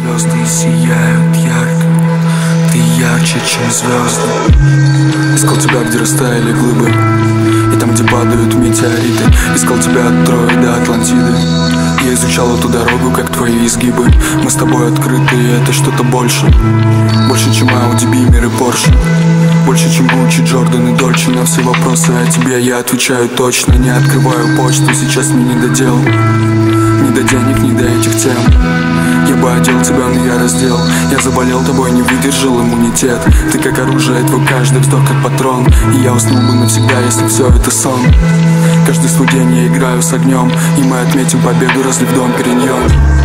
звезды сияют ярко, ты ярче, чем звезды. Искал тебя, где растаяли глыбы, и там, где падают метеориты. Искал тебя от Трои до Атлантиды. Я изучал эту дорогу, как твои изгибы. Мы с тобой открыты, и это что-то больше. Больше, чем Audi, Beamer и Porsche. Больше, чем Gucci, Jordan и Dolce. На все вопросы о тебе я отвечаю точно. Не открываю почту, сейчас мне не до дел. Ни до денег, ни до этих тем. Я бы одел тебя, но я раздел. Я заболел тобой, не выдержал иммунитет. Ты как оружие, твой каждый вздох как патрон. И я уснул бы навсегда, если все это сон. Каждый свой день я играю с огнем, и мы отметим победу, разлив дом периньон.